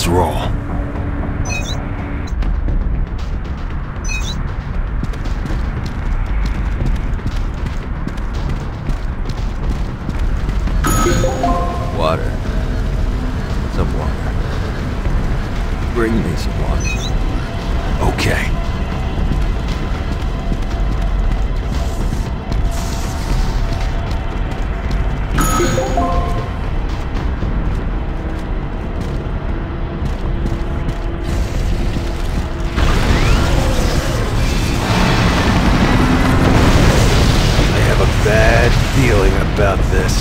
let's roll. Water. Some water. Bring me some water. Okay. I have a bad feeling about this.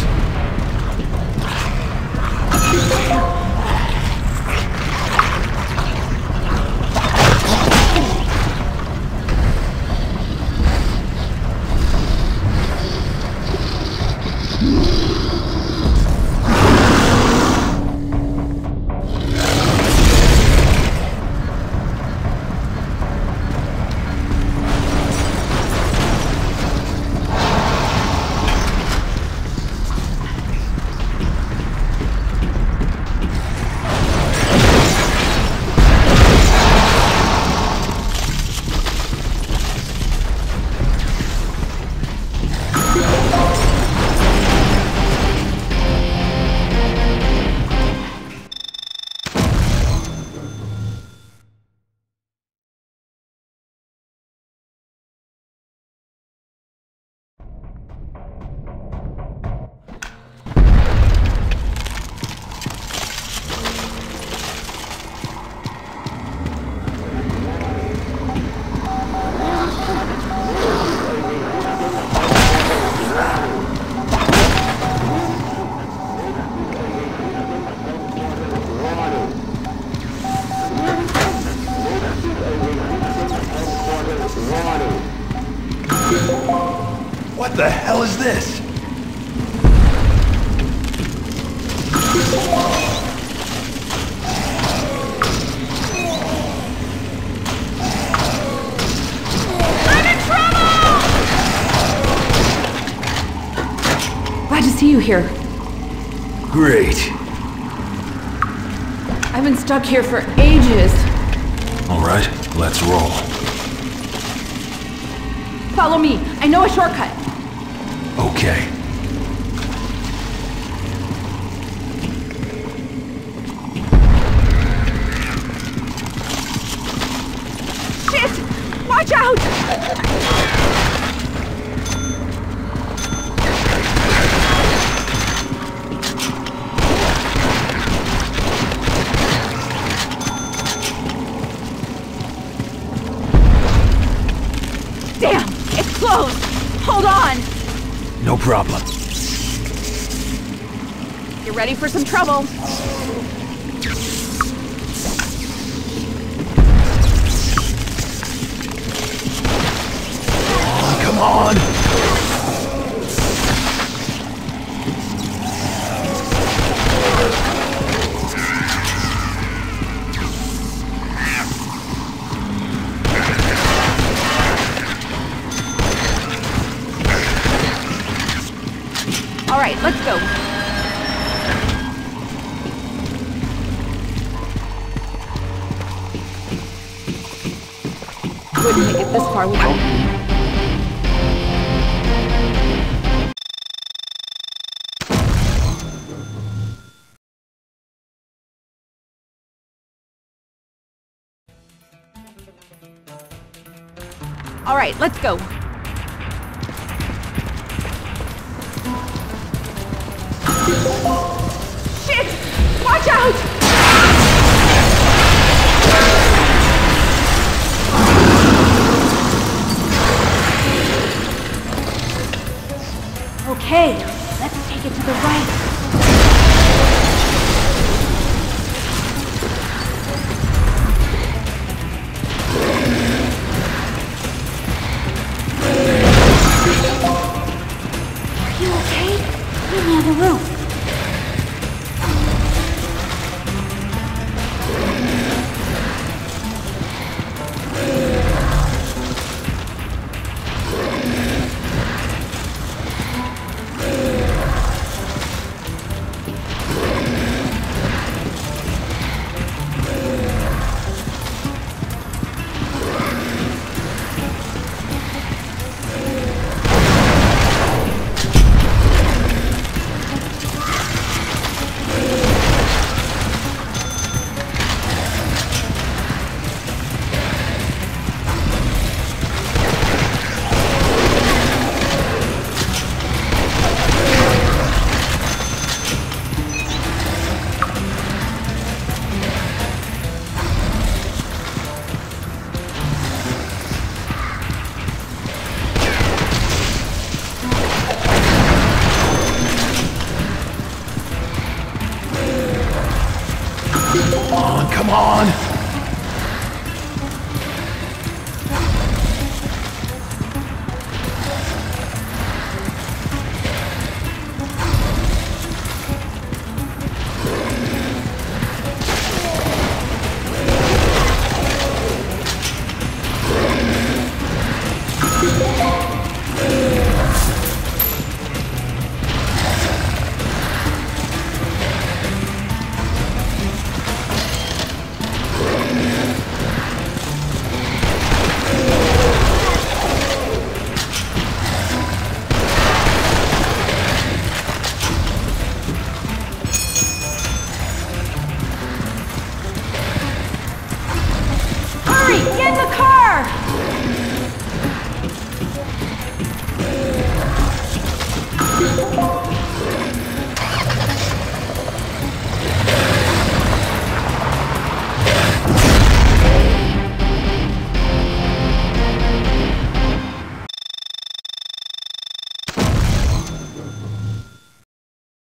What the hell is this? I'm in trouble! Glad to see you here. Great. I've been stuck here for ages. All right, let's roll. Follow me. I know a shortcut. Okay. Shit! Watch out! Damn! It's close! Hold on! No problem. You're ready for some trouble. Come on! All right, let's go. Wouldn't make it this far without you. All right, let's go. Shit! Watch out! Okay, let's take it to the right. Are you okay? Meet me on the roof. Come on!